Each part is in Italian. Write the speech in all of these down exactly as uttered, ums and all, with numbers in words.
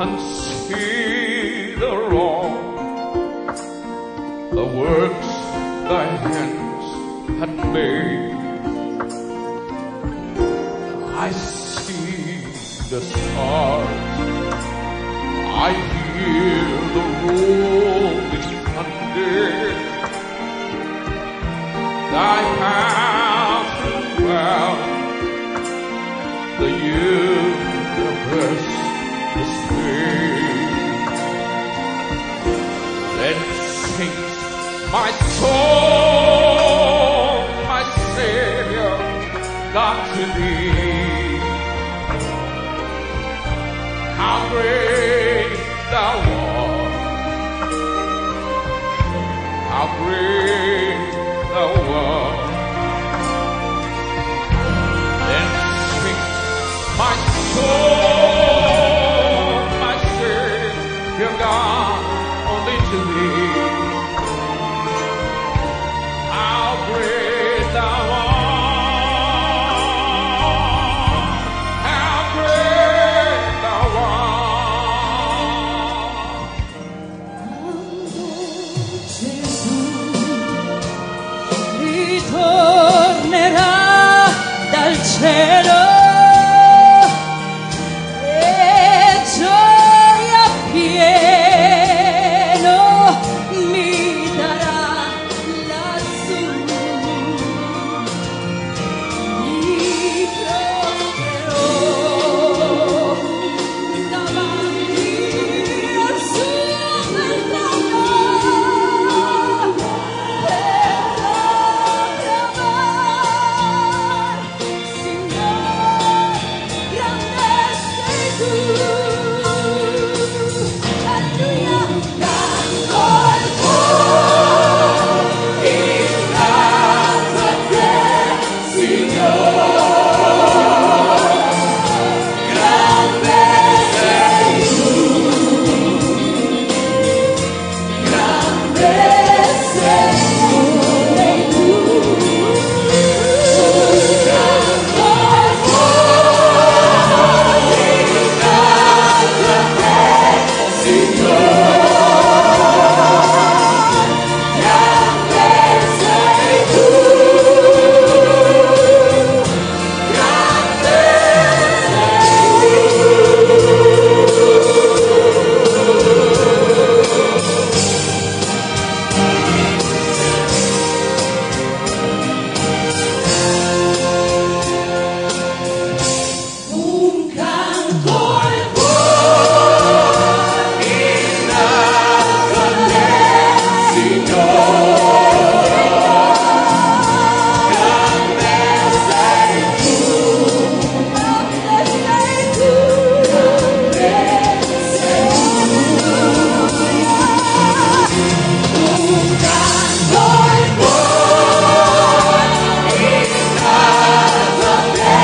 and see the wrong, the works thy hands had made. I see the stars, I hear the rolling thunder. Thy path throughout the universe displayed. Then sings my soul, my Savior, God to thee. How great thou art, how great thou art. Then sings my soul, my Savior God, only to thee. How great thou art, how great thou Ritornerà dal cielo e gioia pieno mi darà lassù. Mi prosterò davanti al suo bel trono per proclamar, Signore, grande sei tu. Alleluia, canto al cuore in grazie a te, Signore, grande sei tu, grande sei tu, canto al cuore in grazie a te, Signore, grande sei tu, grande un canto al cuore in grazie a te, Signore, grande sei tu, grande sei tu, grande sei tu. Un canto al cuore in grazie a te,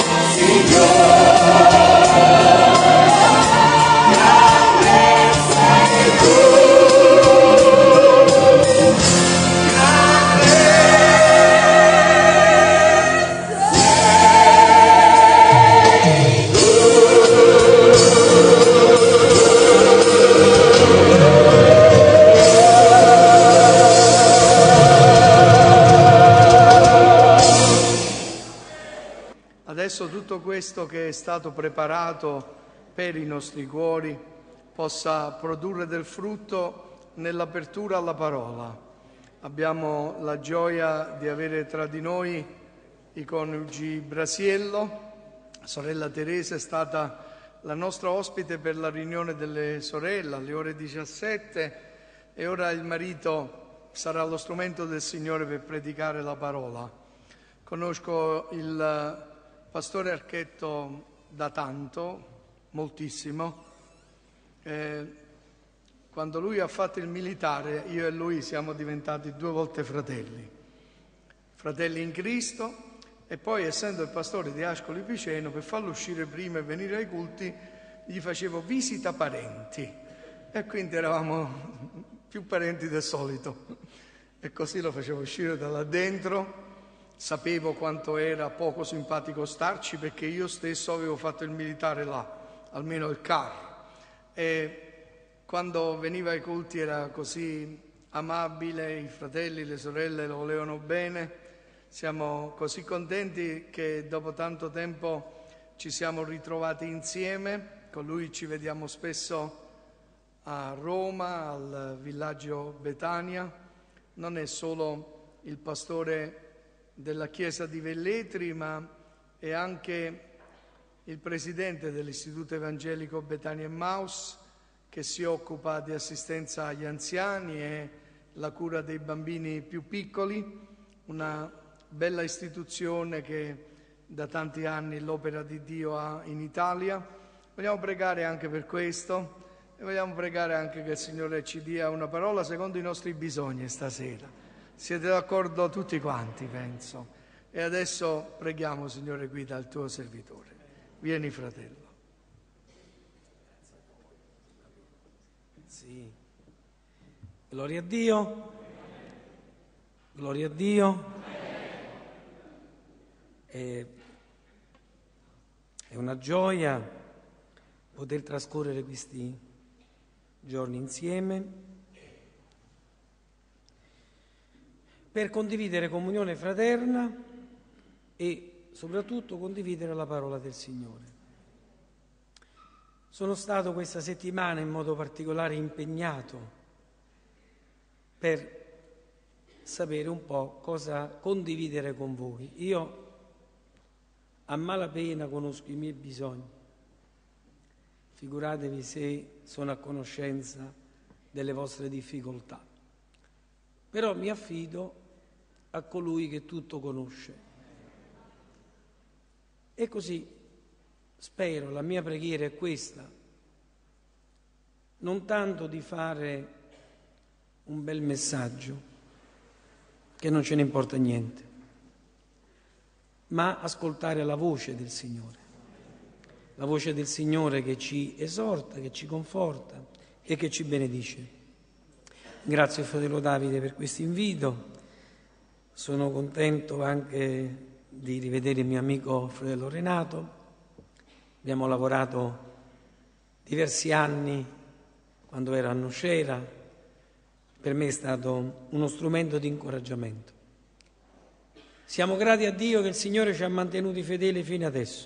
Adesso tutto questo che è stato preparato per i nostri cuori possa produrre del frutto nell'apertura alla parola. Abbiamo la gioia di avere tra di noi i coniugi Brasiello. Sorella Teresa è stata la nostra ospite per la riunione delle sorelle alle ore diciassette e ora il marito sarà lo strumento del Signore per predicare la parola. Conosco il Pastore Archetto da tanto, moltissimo. Eh, quando lui ha fatto il militare, io e lui siamo diventati due volte fratelli. Fratelli in Cristo, e poi essendo il pastore di Ascoli Piceno, per farlo uscire prima e venire ai culti, gli facevo visita parenti. E quindi eravamo più parenti del solito. E così lo facevo uscire da là dentro. Sapevo quanto era poco simpatico starci perché io stesso avevo fatto il militare là, almeno il C A R. e quando veniva ai culti era così amabile, i fratelli, le sorelle lo volevano bene. Siamo così contenti che dopo tanto tempo ci siamo ritrovati insieme. Con lui ci vediamo spesso a Roma, al villaggio Betania. Non è solo il pastore della chiesa di Velletri, ma è anche il presidente dell'Istituto Evangelico Betania Emmaus, che si occupa di assistenza agli anziani e la cura dei bambini più piccoli, una bella istituzione che da tanti anni l'opera di Dio ha in Italia. Vogliamo pregare anche per questo e vogliamo pregare anche che il Signore ci dia una parola secondo i nostri bisogni stasera. Siete d'accordo tutti quanti, penso. E adesso preghiamo, Signore, guida il tuo servitore. Vieni, fratello. Sì. Gloria a Dio. Gloria a Dio. È, è una gioia poter trascorrere questi giorni insieme per condividere comunione fraterna e soprattutto condividere la parola del Signore. Sono stato questa settimana in modo particolare impegnato per sapere un po' cosa condividere con voi. Io a malapena conosco i miei bisogni, figuratevi se sono a conoscenza delle vostre difficoltà, però mi affido a colui che tutto conosce. E così spero, la mia preghiera è questa, non tanto di fare un bel messaggio, che non ce ne importa niente, ma ascoltare la voce del Signore, la voce del Signore che ci esorta, che ci conforta e che ci benedice. Grazie fratello Davide per questo invito, sono contento anche di rivedere il mio amico fratello Renato, abbiamo lavorato diversi anni quando era a Nocera, per me è stato uno strumento di incoraggiamento. Siamo grati a Dio che il Signore ci ha mantenuti fedeli fino adesso,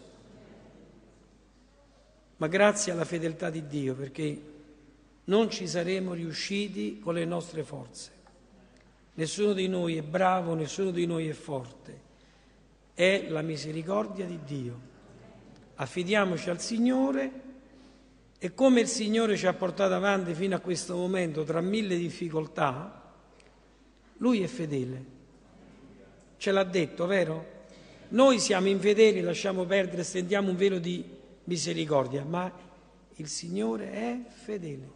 ma grazie alla fedeltà di Dio, perché non ci saremo riusciti con le nostre forze. Nessuno di noi è bravo, nessuno di noi è forte. È la misericordia di Dio. Affidiamoci al Signore e come il Signore ci ha portato avanti fino a questo momento tra mille difficoltà, Lui è fedele. Ce l'ha detto, vero? Noi siamo infedeli, lasciamo perdere, stendiamo un velo di misericordia, ma il Signore è fedele.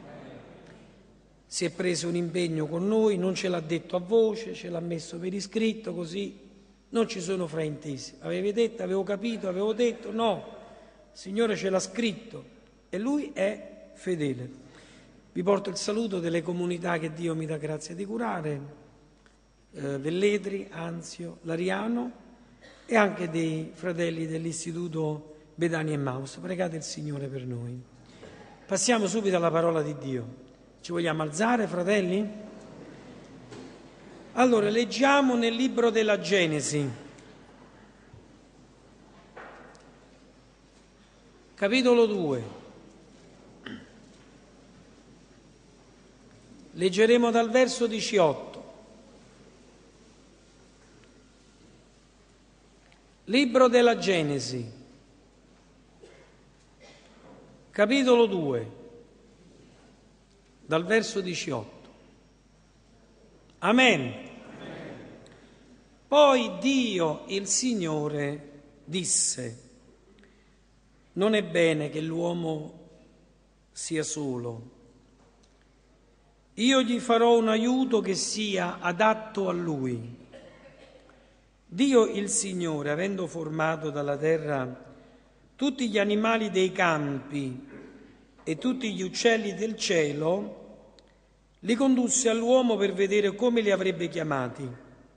Si è preso un impegno con noi, non ce l'ha detto a voce, ce l'ha messo per iscritto, così non ci sono fraintesi. Avevi detto, avevo capito, avevo detto, no, il Signore ce l'ha scritto e Lui è fedele. Vi porto il saluto delle comunità che Dio mi dà grazia di curare, eh, Velletri, Anzio, Lariano e anche dei fratelli dell'Istituto Betania Emmaus. Pregate il Signore per noi. Passiamo subito alla parola di Dio. Ci vogliamo alzare, fratelli? Allora, leggiamo nel libro della Genesi, capitolo due. Leggeremo dal verso diciotto. Libro della Genesi, capitolo due, dal verso diciotto. Amen. Amen. Poi Dio, il Signore, disse: non è bene che l'uomo sia solo. Io gli farò un aiuto che sia adatto a lui. Dio, il Signore, avendo formato dalla terra tutti gli animali dei campi e tutti gli uccelli del cielo, li condusse all'uomo per vedere come li avrebbe chiamati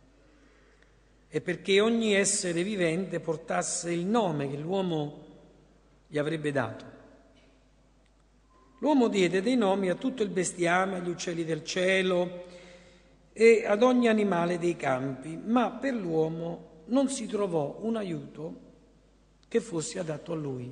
e perché ogni essere vivente portasse il nome che l'uomo gli avrebbe dato. L'uomo diede dei nomi a tutto il bestiame, agli uccelli del cielo e ad ogni animale dei campi, ma per l'uomo non si trovò un aiuto che fosse adatto a lui.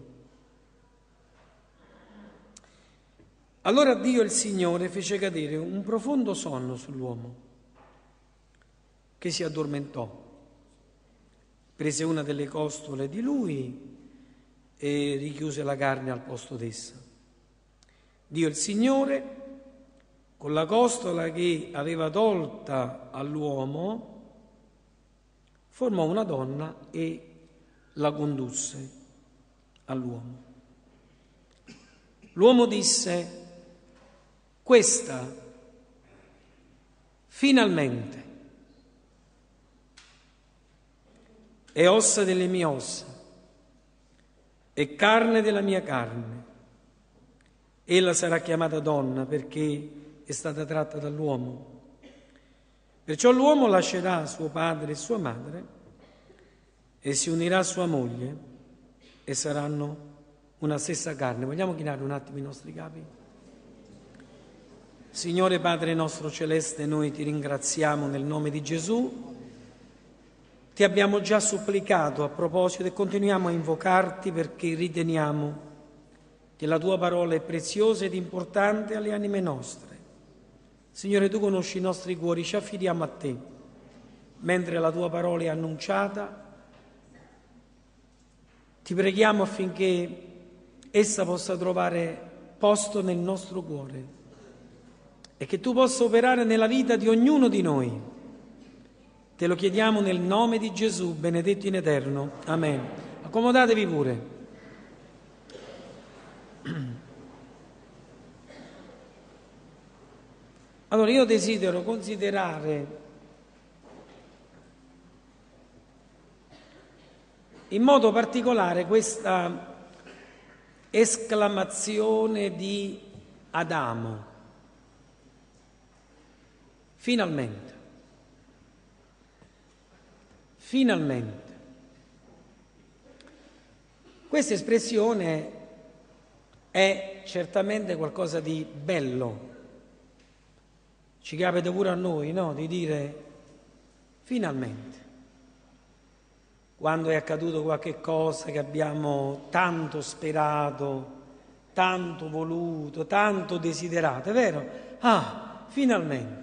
Allora Dio il Signore fece cadere un profondo sonno sull'uomo, che si addormentò. Prese una delle costole di lui e richiuse la carne al posto d'essa. Dio il Signore, con la costola che aveva tolta all'uomo, formò una donna e la condusse all'uomo. L'uomo disse: questa finalmente è ossa delle mie ossa e carne della mia carne. Ella sarà chiamata donna perché è stata tratta dall'uomo. Perciò l'uomo lascerà suo padre e sua madre e si unirà a sua moglie e saranno una stessa carne. Vogliamo chinare un attimo i nostri capi? Signore Padre nostro celeste, noi ti ringraziamo nel nome di Gesù. Ti abbiamo già supplicato a proposito e continuiamo a invocarti perché riteniamo che la tua parola è preziosa ed importante alle anime nostre. Signore, tu conosci i nostri cuori, ci affidiamo a te. Mentre la tua parola è annunciata, ti preghiamo affinché essa possa trovare posto nel nostro cuore e che tu possa operare nella vita di ognuno di noi. Te lo chiediamo nel nome di Gesù, benedetto in eterno. Amen. Accomodatevi pure. Allora io desidero considerare in modo particolare questa esclamazione di Adamo. Finalmente. Finalmente. Questa espressione è certamente qualcosa di bello. Ci capita pure a noi, no? Di dire finalmente. Quando è accaduto qualche cosa che abbiamo tanto sperato, tanto voluto, tanto desiderato, è vero? Ah, finalmente.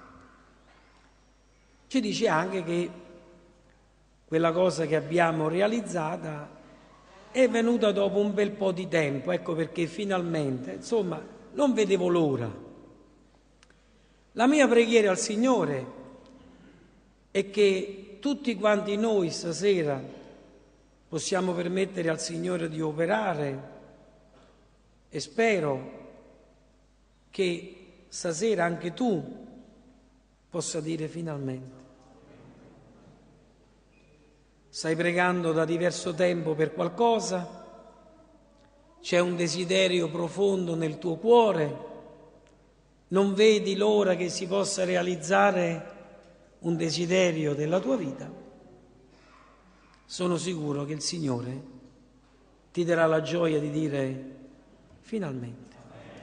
Ci dice anche che quella cosa che abbiamo realizzata è venuta dopo un bel po' di tempo, ecco perché finalmente, insomma, non vedevo l'ora. La mia preghiera al Signore è che tutti quanti noi stasera possiamo permettere al Signore di operare e spero che stasera anche tu possa dire finalmente. Stai pregando da diverso tempo per qualcosa? C'è un desiderio profondo nel tuo cuore? Non vedi l'ora che si possa realizzare un desiderio della tua vita? Sono sicuro che il Signore ti darà la gioia di dire finalmente.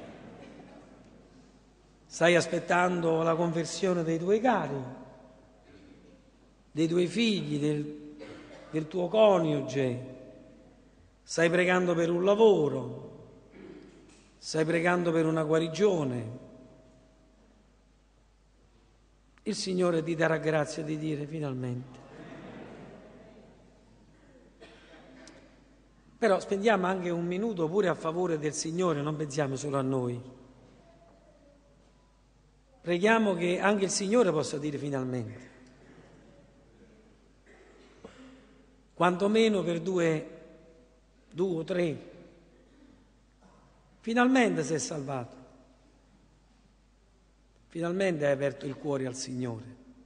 Stai aspettando la conversione dei tuoi cari, dei tuoi figli, del del tuo coniuge, stai pregando per un lavoro, stai pregando per una guarigione. Il Signore ti darà grazia di dire finalmente. Però spendiamo anche un minuto pure a favore del Signore, non pensiamo solo a noi. Preghiamo che anche il Signore possa dire finalmente. Quantomeno per due, due o tre, finalmente sei salvato, finalmente hai aperto il cuore al Signore,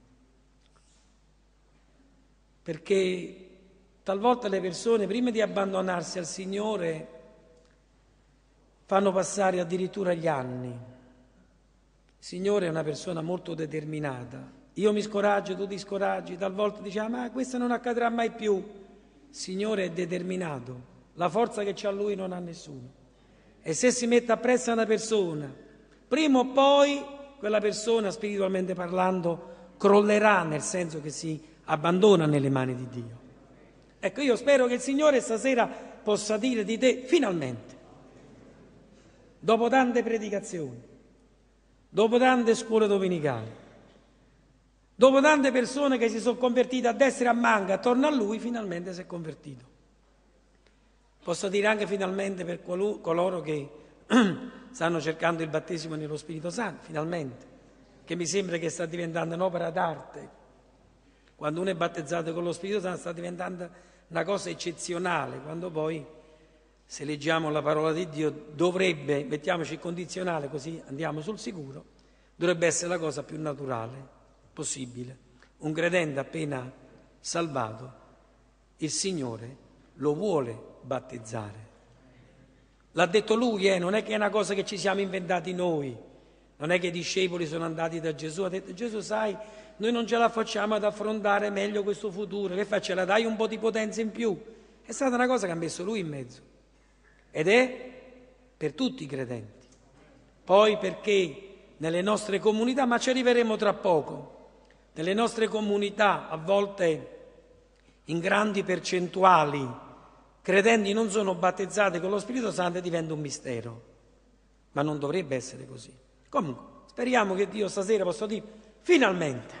perché talvolta le persone prima di abbandonarsi al Signore fanno passare addirittura gli anni. Il Signore è una persona molto determinata, io mi scoraggio, tu ti scoraggi, talvolta diciamo ma questo non accadrà mai più. Il Signore è determinato, la forza che c'ha Lui non ha nessuno E se si mette appresso a una persona, prima o poi quella persona, spiritualmente parlando, crollerà, nel senso che si abbandona nelle mani di Dio. Ecco, io spero che il Signore stasera possa dire di te, finalmente, dopo tante predicazioni, dopo tante scuole domenicali, dopo tante persone che si sono convertite a destra e a manca attorno a Lui, finalmente si è convertito. Posso dire anche finalmente per coloro che stanno cercando il battesimo nello Spirito Santo, finalmente, che mi sembra che sta diventando un'opera d'arte. Quando uno è battezzato con lo Spirito Santo sta diventando una cosa eccezionale, quando poi, se leggiamo la parola di Dio, dovrebbe, mettiamoci il condizionale così andiamo sul sicuro, dovrebbe essere la cosa più naturale possibile. Un credente appena salvato, il Signore lo vuole battezzare. L'ha detto Lui, eh? Non è che è una cosa che ci siamo inventati noi, non è che i discepoli sono andati da Gesù, ha detto Gesù, sai, noi non ce la facciamo ad affrontare meglio questo futuro, che faccia, la dai un po' di potenza in più? È stata una cosa che ha messo Lui in mezzo ed è per tutti i credenti. Poi perché nelle nostre comunità, ma ci arriveremo tra poco, nelle nostre comunità a volte in grandi percentuali credenti non sono battezzati con lo Spirito Santo e diventa un mistero, ma non dovrebbe essere così. Comunque, speriamo che Dio stasera possa dire, finalmente,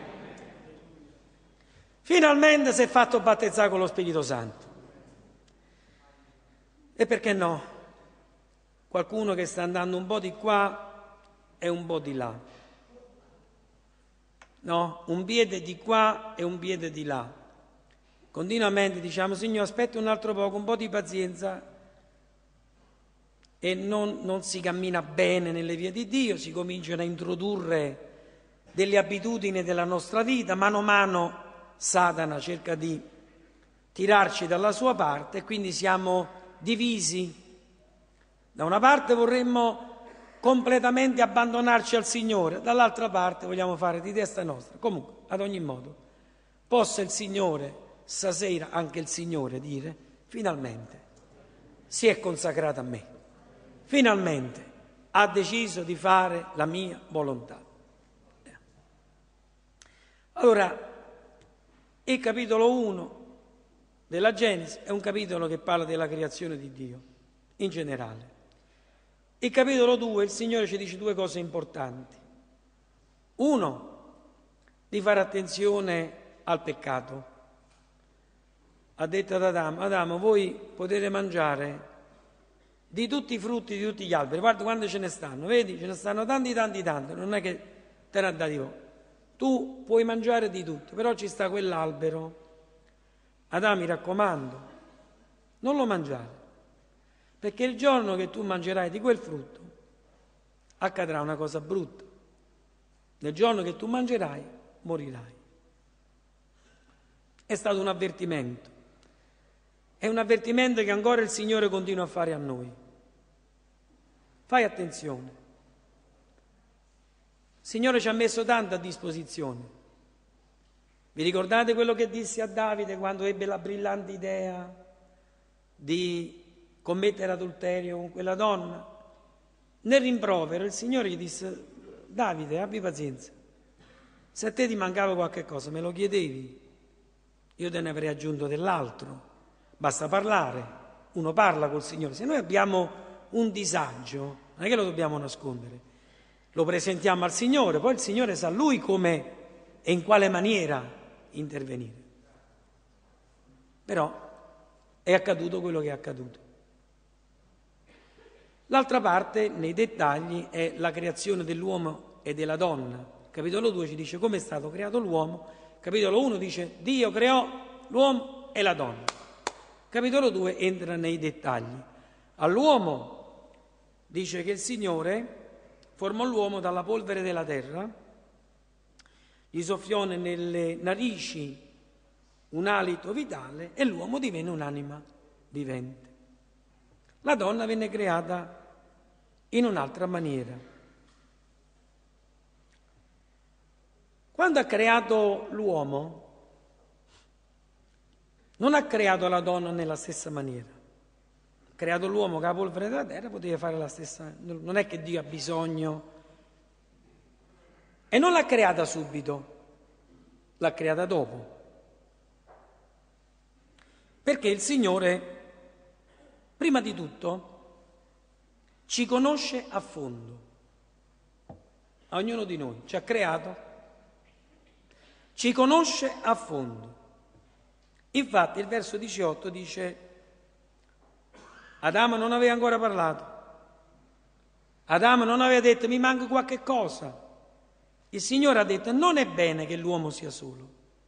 finalmente si è fatto battezzare con lo Spirito Santo. E perché no? Qualcuno che sta andando un po' di qua e un po' di là. No? Un piede di qua e un piede di là. Continuamente diciamo, Signore, aspetta un altro poco, un po' di pazienza, e non, non si cammina bene nelle vie di Dio, si cominciano a introdurre delle abitudini della nostra vita, mano a mano Satana cerca di tirarci dalla sua parte e quindi siamo divisi. Da una parte vorremmo completamente abbandonarci al Signore, dall'altra parte vogliamo fare di testa nostra. Comunque, ad ogni modo, possa il Signore stasera, anche il Signore, dire, finalmente si è consacrato a me, finalmente ha deciso di fare la mia volontà. Allora, il capitolo uno della Genesi è un capitolo che parla della creazione di Dio, in generale. Il capitolo due, il Signore ci dice due cose importanti. Uno, di fare attenzione al peccato. Ha detto ad Adamo, Adamo, voi potete mangiare di tutti i frutti di tutti gli alberi, guarda quando ce ne stanno, vedi, ce ne stanno tanti, tanti, tanti, non è che te ne ha dati voi. Tu puoi mangiare di tutto, però ci sta quell'albero. Adamo, mi raccomando, non lo mangiare, perché il giorno che tu mangerai di quel frutto accadrà una cosa brutta. Nel giorno che tu mangerai, morirai. È stato un avvertimento. È un avvertimento che ancora il Signore continua a fare a noi. Fai attenzione. Il Signore ci ha messo tanto a disposizione. Vi ricordate quello che disse a Davide quando ebbe la brillante idea di commettere adulterio con quella donna? Nel rimprovero il Signore gli disse, Davide, abbi pazienza. Se a te ti mancava qualche cosa, me lo chiedevi, io te ne avrei aggiunto dell'altro. Basta parlare, uno parla col Signore. Se noi abbiamo un disagio, non è che lo dobbiamo nascondere, lo presentiamo al Signore, poi il Signore sa Lui come e in quale maniera intervenire. Però è accaduto quello che è accaduto. L'altra parte, nei dettagli, è la creazione dell'uomo e della donna. Capitolo due ci dice come è stato creato l'uomo. Capitolo uno dice Dio creò l'uomo e la donna. Capitolo due entra nei dettagli. All'uomo dice che il Signore formò l'uomo dalla polvere della terra, gli soffiò nelle narici un alito vitale e l'uomo divenne un'anima vivente. La donna venne creata in un'altra maniera. Quando ha creato l'uomo, non ha creato la donna nella stessa maniera. Ha creato l'uomo che ha la polvere della terra, poteva fare la stessa. Non è che Dio ha bisogno. E non l'ha creata subito, l'ha creata dopo. Perché il Signore, prima di tutto, ci conosce a fondo. A ognuno di noi ci ha creato, ci conosce a fondo. Infatti il verso diciotto dice: Adamo non aveva ancora parlato, Adamo non aveva detto mi manca qualche cosa. Il Signore ha detto non è bene che l'uomo sia solo,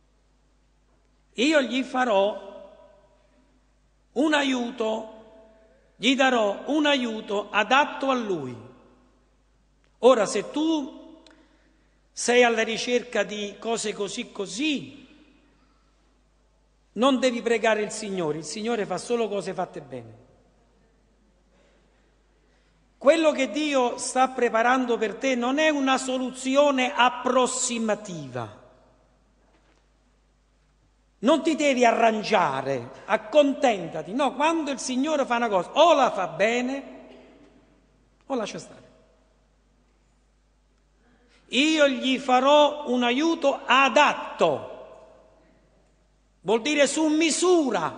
io gli farò un aiuto, gli darò un aiuto adatto a lui. Ora, se tu sei alla ricerca di cose così così, non devi pregare il Signore, il Signore fa solo cose fatte bene. Quello che Dio sta preparando per te non è una soluzione approssimativa. Non ti devi arrangiare, accontentati. No, quando il Signore fa una cosa, o la fa bene o lascia stare. Io gli farò un aiuto adatto, vuol dire su misura.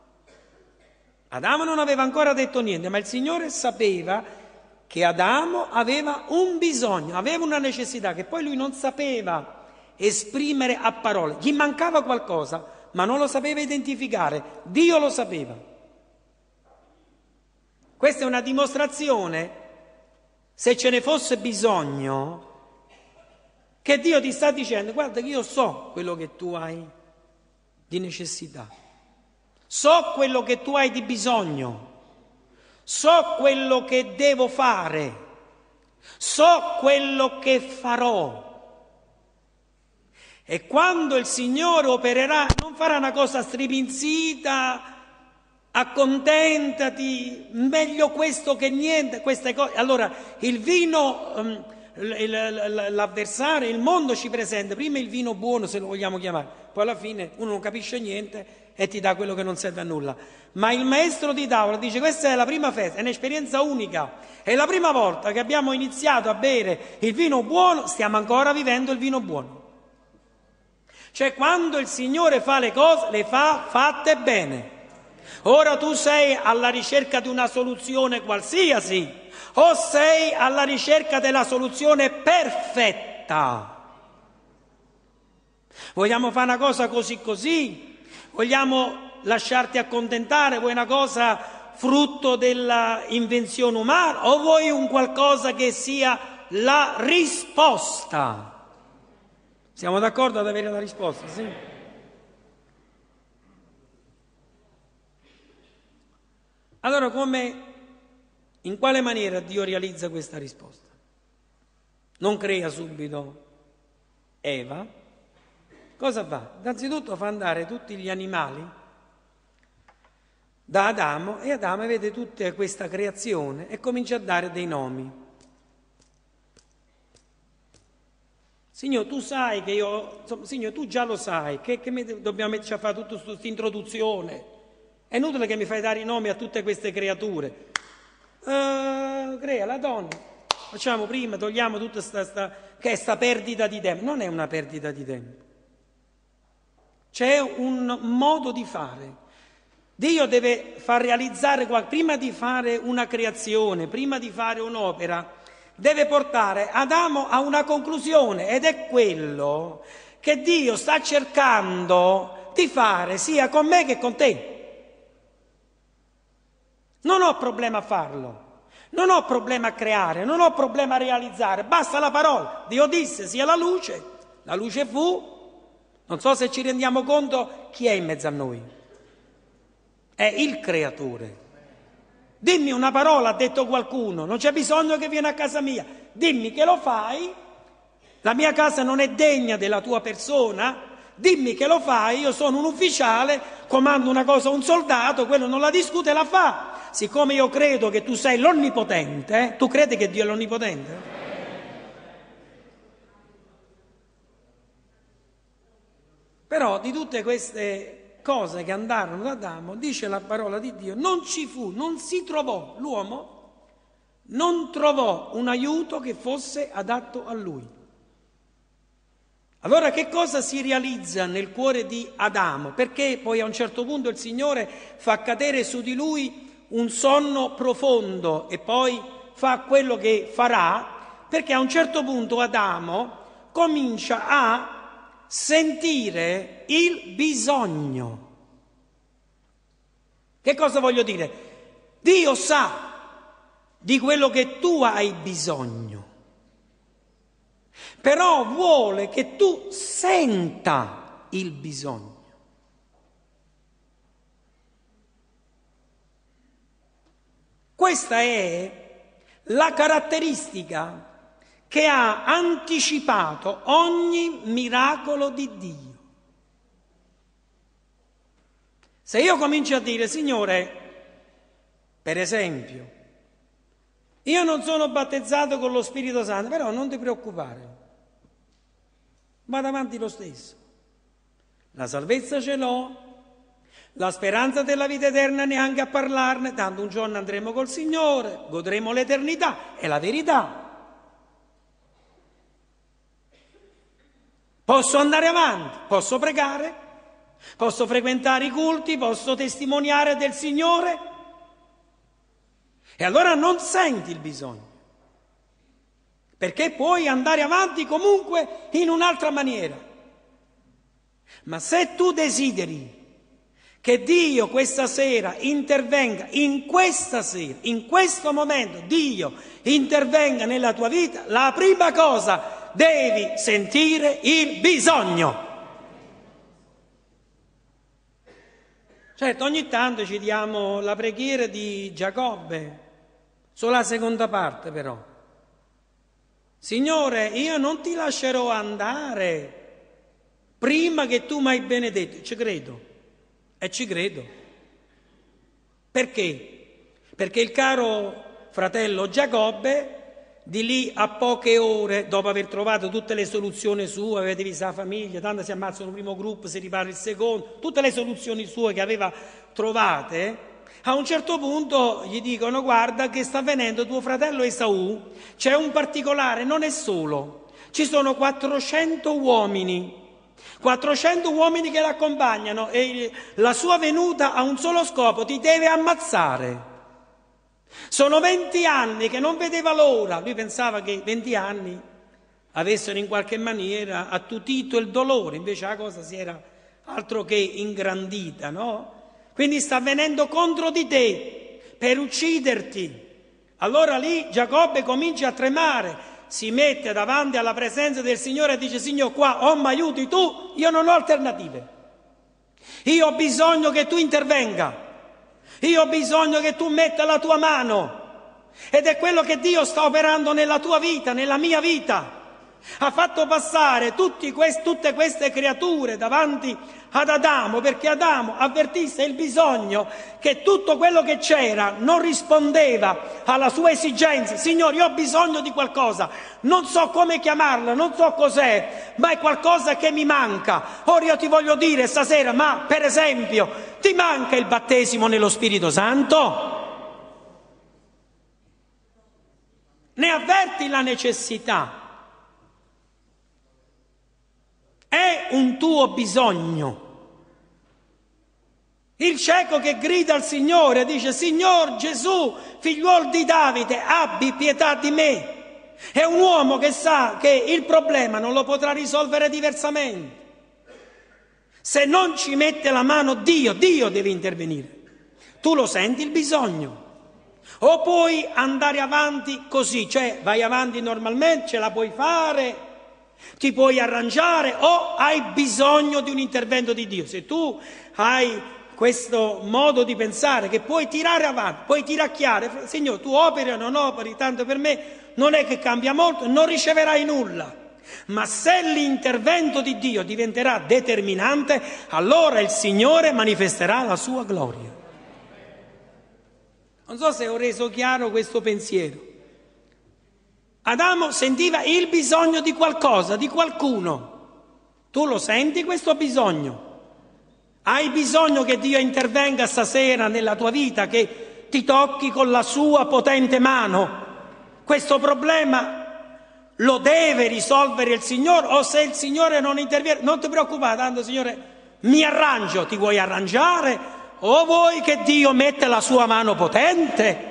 Adamo non aveva ancora detto niente, ma il Signore sapeva che Adamo aveva un bisogno, aveva una necessità che poi lui non sapeva esprimere a parole. Gli mancava qualcosa, ma non lo sapeva identificare. Dio lo sapeva. Questa è una dimostrazione, se ce ne fosse bisogno, che Dio ti sta dicendo: guarda che io so quello che tu hai di necessità, so quello che tu hai di bisogno, so quello che devo fare, so quello che farò. E quando il Signore opererà, non farà una cosa stripinzita, accontentati, meglio questo che niente, queste cose. Allora, il vino, l'avversario, il mondo ci presenta prima il vino buono, se lo vogliamo chiamare, poi alla fine uno non capisce niente e ti dà quello che non serve a nulla. Ma il maestro di tavola dice: questa è la prima festa, è un'esperienza unica, è la prima volta che abbiamo iniziato a bere il vino buono, stiamo ancora vivendo il vino buono. Cioè, quando il Signore fa le cose, le fa fatte bene. Ora tu sei alla ricerca di una soluzione qualsiasi, o sei alla ricerca della soluzione perfetta. Vogliamo fare una cosa così così? Vogliamo lasciarti accontentare? Vuoi una cosa frutto della invenzione umana? O vuoi un qualcosa che sia la risposta? Siamo d'accordo ad avere la risposta, sì? Allora, come, in quale maniera Dio realizza questa risposta? Non crea subito Eva. Cosa fa? Innanzitutto fa andare tutti gli animali da Adamo, e Adamo vede tutta questa creazione e comincia a dare dei nomi. Signore, tu sai che io, insomma, Signore, tu già lo sai, che, che mi, dobbiamo metterci a fare tutta questa introduzione. È inutile che mi fai dare i nomi a tutte queste creature. Uh, crea la donna, facciamo prima, togliamo tutta sta, sta, che è sta perdita di tempo. Non è una perdita di tempo. C'è un modo di fare. Dio deve far realizzare, prima di fare una creazione, prima di fare un'opera, deve portare Adamo a una conclusione, ed è quello che Dio sta cercando di fare sia con me che con te. Non ho problema a farlo, non ho problema a creare, non ho problema a realizzare, basta la parola. Dio disse sia la luce, la luce fu. Non so se ci rendiamo conto chi è in mezzo a noi. È il creatore. Dimmi una parola, ha detto qualcuno, non c'è bisogno che vieni a casa mia, dimmi che lo fai, la mia casa non è degna della tua persona, dimmi che lo fai, io sono un ufficiale, comando una cosa a un soldato, quello non la discute, la fa. Siccome io credo che tu sei l'onnipotente, eh, tu credi che Dio è l'onnipotente? Però di tutte queste cose che andarono da Adamo, dice la parola di Dio, non ci fu, non si trovò, l'uomo non trovò un aiuto che fosse adatto a lui. Allora che cosa si realizza nel cuore di Adamo? Perché poi a un certo punto il Signore fa cadere su di lui un sonno profondo e poi fa quello che farà? Perché a un certo punto Adamo comincia a sentire il bisogno. Che cosa voglio dire? Dio sa di quello che tu hai bisogno, però vuole che tu senta il bisogno. Questa è la caratteristica che ha anticipato ogni miracolo di Dio. Se io comincio a dire, Signore, per esempio, io non sono battezzato con lo Spirito Santo, però non ti preoccupare, vado avanti lo stesso. La salvezza ce l'ho, la speranza della vita eterna neanche a parlarne, tanto un giorno andremo col Signore, godremo l'eternità, è la verità. Posso andare avanti, posso pregare, posso frequentare i culti, posso testimoniare del Signore. E allora non senti il bisogno, perché puoi andare avanti comunque in un'altra maniera. Ma se tu desideri che Dio questa sera intervenga, in questa sera, in questo momento, Dio intervenga nella tua vita, la prima cosa devi sentire il bisogno. Certo, ogni tanto ci diamo la preghiera di Giacobbe, solo la seconda parte però. Signore, io non ti lascerò andare prima che tu mi hai benedetto. Ci credo, e ci credo. Perché? Perché il caro fratello Giacobbe, di lì a poche ore, dopo aver trovato tutte le soluzioni sue, aveva diviso la famiglia, tanto si ammazzano il primo gruppo, si ripara il secondo, tutte le soluzioni sue che aveva trovate, a un certo punto gli dicono, guarda che sta venendo tuo fratello Esaù, c'è un particolare, non è solo, ci sono quattrocento uomini, quattrocento uomini che l'accompagnano e la sua venuta ha un solo scopo, ti deve ammazzare. Sono venti anni che non vedeva l'ora, lui pensava che venti anni avessero in qualche maniera attutito il dolore, invece la cosa si era altro che ingrandita, no? Quindi sta venendo contro di te per ucciderti. Allora lì Giacobbe comincia a tremare, si mette davanti alla presenza del Signore e dice, Signore, qua o mi aiuti tu, io non ho alternative. Io ho bisogno che tu intervenga, io ho bisogno che tu metta la tua mano. Ed è quello che Dio sta operando nella tua vita, nella mia vita. Ha fatto passare tutti quest- tutte queste creature davanti ad Adamo, perché Adamo avvertisse il bisogno che tutto quello che c'era non rispondeva alla sua esigenza. Signore, io ho bisogno di qualcosa, non so come chiamarla, non so cos'è, ma è qualcosa che mi manca. Ora io ti voglio dire stasera, ma per esempio, ti manca il battesimo nello Spirito Santo? Ne avverti la necessità? È un tuo bisogno. Il cieco che grida al Signore dice, Signor Gesù, figliuol di Davide, abbi pietà di me. È un uomo che sa che il problema non lo potrà risolvere diversamente. Se non ci mette la mano Dio, Dio deve intervenire. Tu lo senti il bisogno. O puoi andare avanti così, cioè vai avanti normalmente, ce la puoi fare, ti puoi arrangiare, o hai bisogno di un intervento di Dio. Se tu hai questo modo di pensare che puoi tirare avanti, puoi tiracchiare, Signore, tu operi o non operi, tanto per me non è che cambia molto, non riceverai nulla. Ma se l'intervento di Dio diventerà determinante, allora il Signore manifesterà la sua gloria. Non so se ho reso chiaro questo pensiero. Adamo sentiva il bisogno di qualcosa, di qualcuno. Tu lo senti questo bisogno? Hai bisogno che Dio intervenga stasera nella tua vita, che ti tocchi con la sua potente mano? Questo problema lo deve risolvere il Signore, o se il Signore non interviene, non ti preoccupare, tanto Signore mi arrangio. Ti vuoi arrangiare o vuoi che Dio metta la sua mano potente?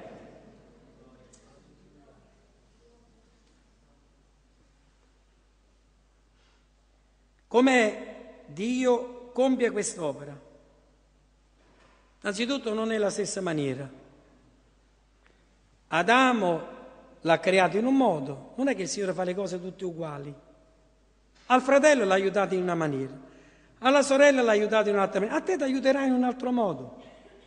Come Dio compie quest'opera? Innanzitutto non è la stessa maniera. Adamo l'ha creato in un modo, non è che il Signore fa le cose tutte uguali. Al fratello l'ha aiutato in una maniera, alla sorella l'ha aiutato in un'altra maniera, a te ti aiuterà in un altro modo.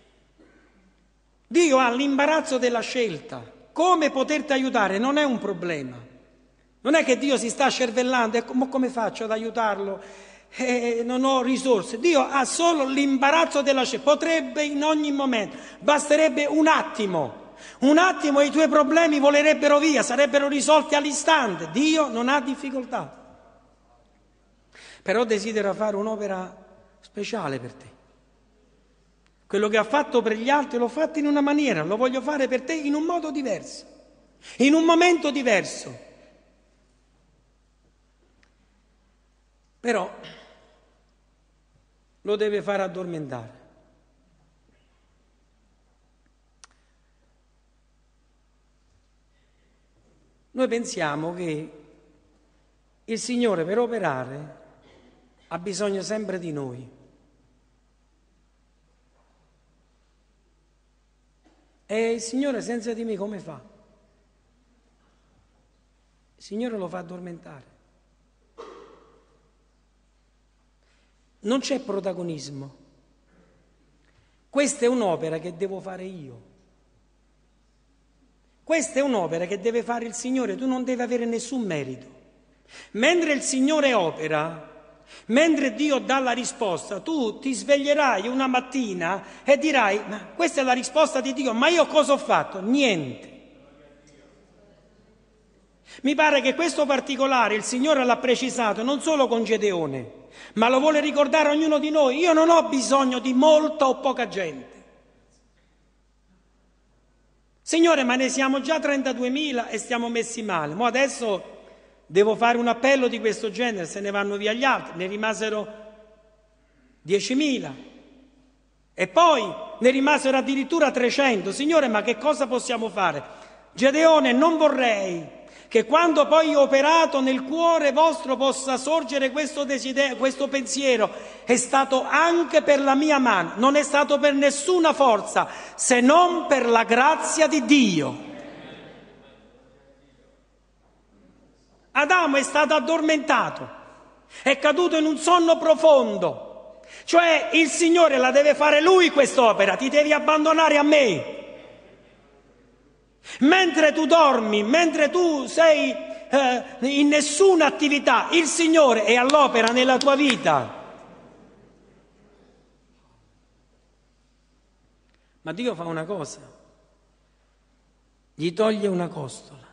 Dio ha l'imbarazzo della scelta, come poterti aiutare non è un problema. Non è che Dio si sta scervellando, e come, come faccio ad aiutarlo? Eh, non ho risorse. Dio ha solo l'imbarazzo della scelta, potrebbe in ogni momento, basterebbe un attimo, un attimo e i tuoi problemi volerebbero via, sarebbero risolti all'istante. Dio non ha difficoltà, però desidera fare un'opera speciale per te. Quello che ha fatto per gli altri l'ho fatto in una maniera, lo voglio fare per te in un modo diverso, in un momento diverso. Però lo deve fare addormentare. Noi pensiamo che il Signore per operare ha bisogno sempre di noi. E il Signore senza di me come fa? Il Signore lo fa addormentare. Non c'è protagonismo. Questa è un'opera che devo fare io. Questa è un'opera che deve fare il Signore, tu non devi avere nessun merito. Mentre il Signore opera, mentre Dio dà la risposta, tu ti sveglierai una mattina e dirai: ma questa è la risposta di Dio, ma io cosa ho fatto? Niente. Mi pare che questo particolare il Signore l'ha precisato non solo con Gedeone, ma lo vuole ricordare a ognuno di noi. Io non ho bisogno di molta o poca gente. Signore, ma ne siamo già trentaduemila e stiamo messi male. Ma adesso devo fare un appello di questo genere, se ne vanno via gli altri. Ne rimasero diecimila. E poi ne rimasero addirittura trecento. Signore, ma che cosa possiamo fare? Gedeone, non vorrei che quando poi ho operato nel cuore vostro possa sorgere questo desiderio, questo pensiero. È stato anche per la mia mano, non è stato per nessuna forza, se non per la grazia di Dio. Adamo è stato addormentato, è caduto in un sonno profondo, cioè il Signore la deve fare Lui quest'opera, ti devi abbandonare a me. Mentre tu dormi, mentre tu sei eh, in nessuna attività, il Signore è all'opera nella tua vita. Ma Dio fa una cosa, gli toglie una costola.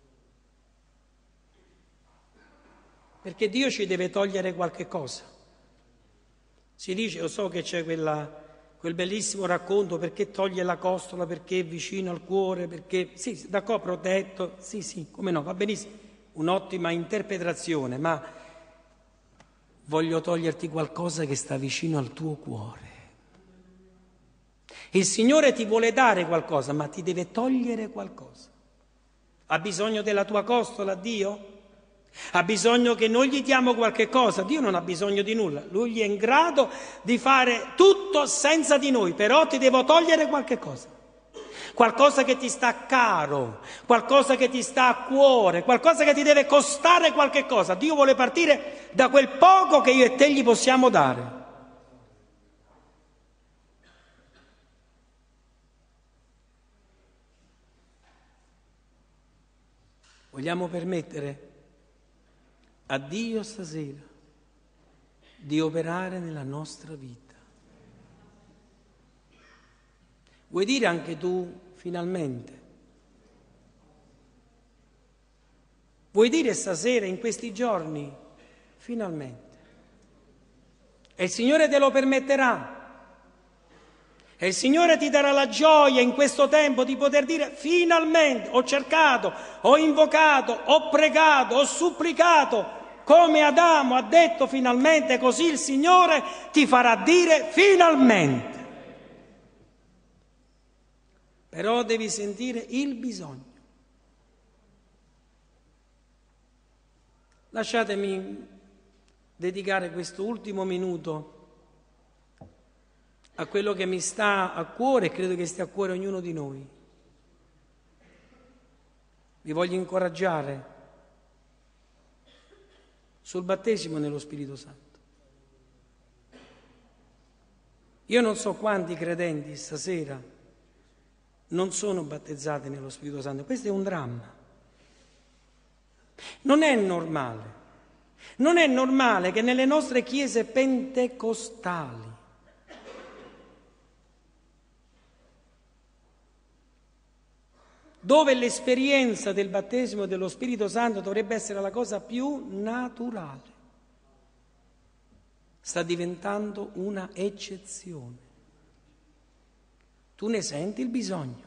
Perché Dio ci deve togliere qualche cosa. Si dice, io so che c'è quella... quel bellissimo racconto, perché toglie la costola, perché è vicino al cuore, perché, sì, d'accordo, protetto, sì, sì, come no, va benissimo, un'ottima interpretazione, ma voglio toglierti qualcosa che sta vicino al tuo cuore. Il Signore ti vuole dare qualcosa, ma ti deve togliere qualcosa. Ha bisogno della tua costola, Dio? Ha bisogno che noi gli diamo qualche cosa? Dio non ha bisogno di nulla, Lui è in grado di fare tutto senza di noi, però ti devo togliere qualche cosa, qualcosa che ti sta caro, qualcosa che ti sta a cuore, qualcosa che ti deve costare qualche cosa. Dio vuole partire da quel poco che io e te gli possiamo dare. Vogliamo permettere a Dio stasera di operare nella nostra vita? Vuoi dire anche tu finalmente? Vuoi dire stasera, in questi giorni, finalmente? E il Signore te lo permetterà. E il Signore ti darà la gioia in questo tempo di poter dire: finalmente ho cercato, ho invocato, ho pregato, ho supplicato, come Adamo ha detto finalmente, così il Signore ti farà dire finalmente. Però devi sentire il bisogno. Lasciatemi dedicare questo ultimo minuto a quello che mi sta a cuore e credo che stia a cuore ognuno di noi. Vi voglio incoraggiare sul battesimo nello Spirito Santo. Io non so quanti credenti stasera non sono battezzati nello Spirito Santo. Questo è un dramma. Non è normale. Non è normale che nelle nostre chiese pentecostali dove l'esperienza del battesimo dello Spirito Santo dovrebbe essere la cosa più naturale, sta diventando una eccezione. Tu ne senti il bisogno,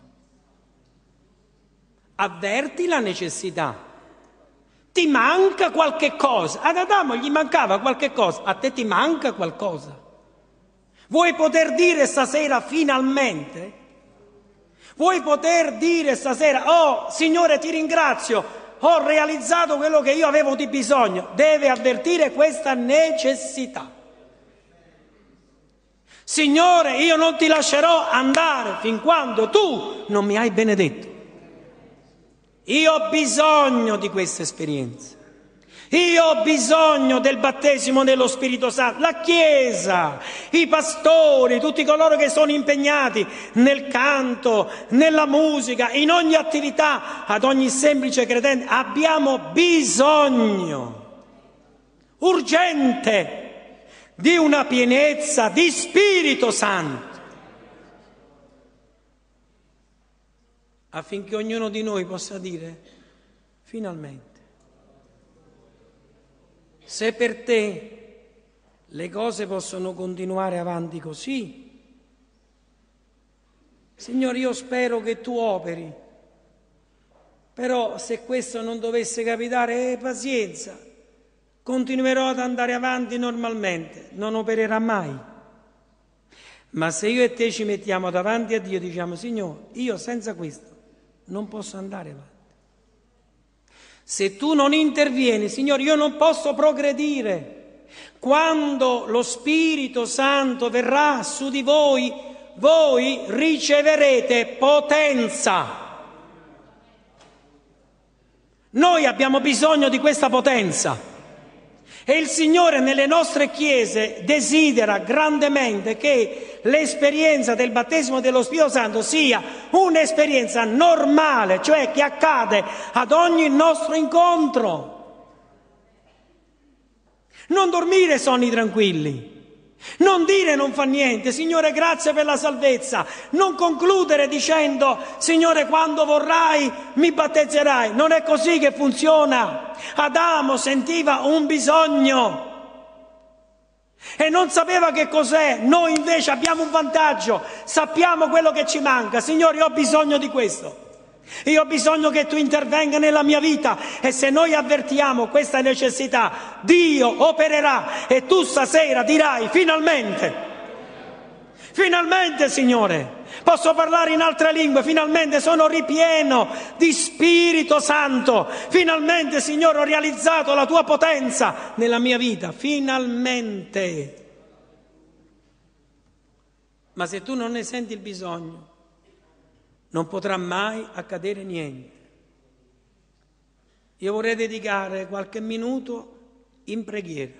avverti la necessità, ti manca qualche cosa. Ad Adamo gli mancava qualche cosa, a te ti manca qualcosa. Vuoi poter dire stasera finalmente? Vuoi poter dire stasera: oh Signore, ti ringrazio, ho realizzato quello che io avevo di bisogno? Deve avvertire questa necessità. Signore, io non ti lascerò andare fin quando tu non mi hai benedetto. Io ho bisogno di questa esperienza. Io ho bisogno del battesimo dello Spirito Santo. La Chiesa, i pastori, tutti coloro che sono impegnati nel canto, nella musica, in ogni attività, ad ogni semplice credente, abbiamo bisogno urgente di una pienezza di Spirito Santo, affinché ognuno di noi possa dire: finalmente. Se per te le cose possono continuare avanti così, Signore, io spero che tu operi. Però se questo non dovesse capitare, eh, pazienza, continuerò ad andare avanti normalmente, non opererà mai. Ma se io e te ci mettiamo davanti a Dio e diciamo: Signore, io senza questo non posso andare avanti. Se tu non intervieni, Signore, io non posso progredire. Quando lo Spirito Santo verrà su di voi, voi riceverete potenza. Noi abbiamo bisogno di questa potenza. E il Signore nelle nostre chiese desidera grandemente che l'esperienza del battesimo dello Spirito Santo sia un'esperienza normale, cioè che accade ad ogni nostro incontro. Non dormire sonni tranquilli. Non dire non fa niente, Signore grazie per la salvezza. Non concludere dicendo: Signore quando vorrai mi battezzerai. Non è così che funziona. Adamo sentiva un bisogno e non sapeva che cos'è. Noi invece abbiamo un vantaggio, sappiamo quello che ci manca. Signore, io ho bisogno di questo. Io ho bisogno che tu intervenga nella mia vita, e se noi avvertiamo questa necessità, Dio opererà e tu stasera dirai: finalmente, finalmente Signore, posso parlare in altre lingue, finalmente sono ripieno di Spirito Santo, finalmente Signore ho realizzato la tua potenza nella mia vita, finalmente. Ma se tu non ne senti il bisogno, non potrà mai accadere niente. Io vorrei dedicare qualche minuto in preghiera,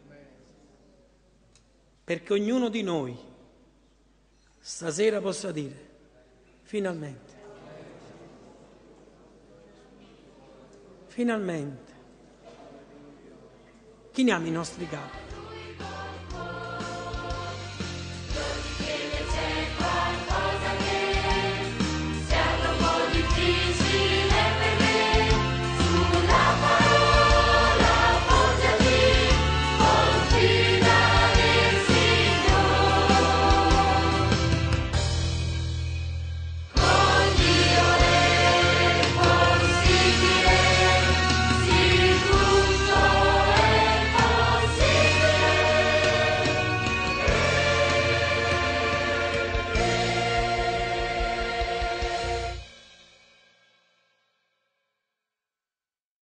perché ognuno di noi stasera possa dire: finalmente, finalmente, chiniamo i nostri capi.